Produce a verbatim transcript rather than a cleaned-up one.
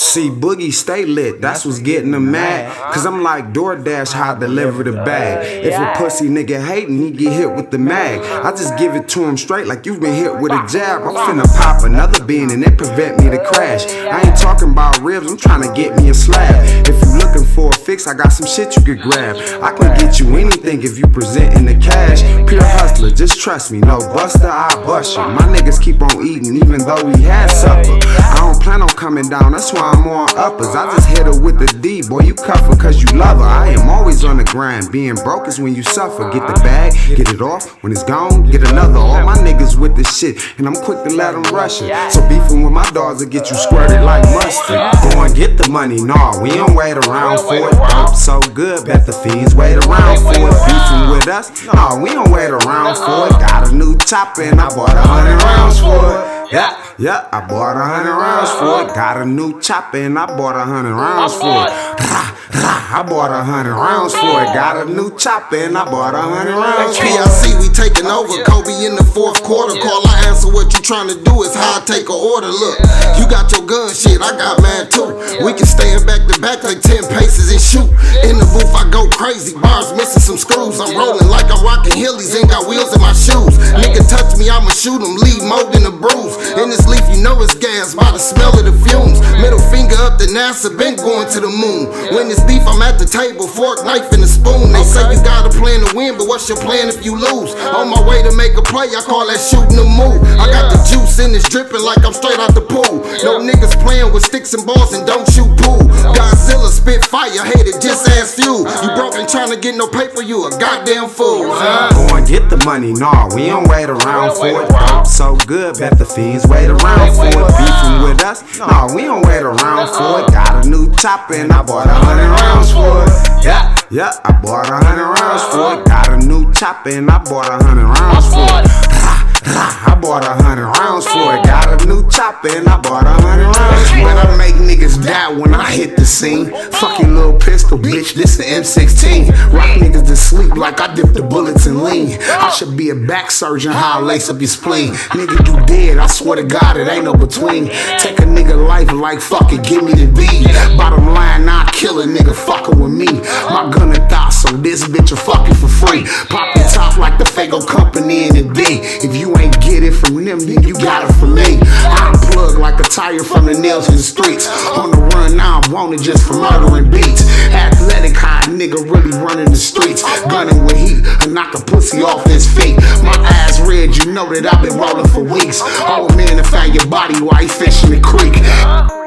See, Boogie stay lit, that's what's getting them mad. Cause I'm like DoorDash, how I deliver the bag. If a pussy nigga hatin', he get hit with the mag. I just give it to him straight like you've been hit with a jab. I'm finna pop another bean and it prevent me to crash. I ain't talking about ribs, I'm trying to get me a slab. If you looking for a fix, I got some shit you could grab. I can get you anything if you presentin' the cash. Pure hustler, just trust me, no buster, I bust you. My niggas keep on eating even though we had supper. I don't plan on coming down, that's why I'm on uppers. I just hit her with the D, boy, you cuff her cause you love her. I am always on the grind, being broke is when you suffer. Get the bag, get it off, when it's gone, get another. All my niggas with this shit, and I'm quick to let them rush it. So beefing with my dogs will get you squirted like mustard. Go and get the money, nah, we don't wait around for it. Dope so good, bet the fiends wait around for it. Beefing with us, nah, we don't wait around for it. Got a new chopper and I bought a hundred rounds for it. Yeah, yeah, I bought a hundred rounds for it. Got a new chopper and I bought a hundred rounds for it. I bought a hundred rounds for it. Got a new chopper and I bought a hundred rounds for it. P I C, we taking over. Kobe in the fourth quarter. Call, I answer what you trying to do is how I take a order. Look, you got your gun shit, I got mine too. We can stand back to back like ten paces and shoot. In the booth, I go crazy. Bars missing some screws. I'm rolling like I'm rocking Hillies. Ain't got wheels in my shoes. Nigga touch me, I'ma shoot him. Leave more than a bruise. In this leaf, you know it's gas by the smell of the fumes. Middle finger up to NASA, been going to the moon. When it's beef, I'm at the table, fork, knife, and a spoon. They say you got a plan to win, but what's your plan if you lose? On my way to make a play, I call that shooting a move. I got the juice in, it's dripping like I'm straight out the pool. No niggas playing with sticks and balls and don't shoot pool. Godzilla spit fire, hate it, just ass fuel. You broke and trying to get no paper, you a goddamn fool. Go and get the money, nah, we don't wait around for it. Dope so good, bet the fiends wait around for it. Beefing with us, nah, we don't wait around for it. Got a new chopper and I bought a hundred rounds for it. Yeah, yeah, I bought a hundred rounds for it. Got a new chopper and I bought a hundred rounds for it. I bought a hundred rounds for it. Got a new chopper and I bought a hundred rounds for it. When I make niggas die when I hit the scene. Fucking little pistol, bitch, this an M sixteen. Rock niggas to sleep like I dip the bullets in lean. I should be a back surgeon, how I lace up your spleen. Nigga, you dead, I swear to God, it ain't no between. Take a nigga life like fuck it, give me the deed. Bottom line, I kill a nigga fucking with me. My gun a thought, so this bitch a fucking for free. Pop your top like the Fago Company in the D. If you ain't get it from them, then you got it from me. I unplug like a tire from the nails in the streets. On the run now, I'm wanted just for murdering beats. Athletic, high nigga really running the streets. Gunning with heat, and knock a pussy off his feet. My eyes red, you know that I've been rolling for weeks. Old man, to find your body while he fishing the creek.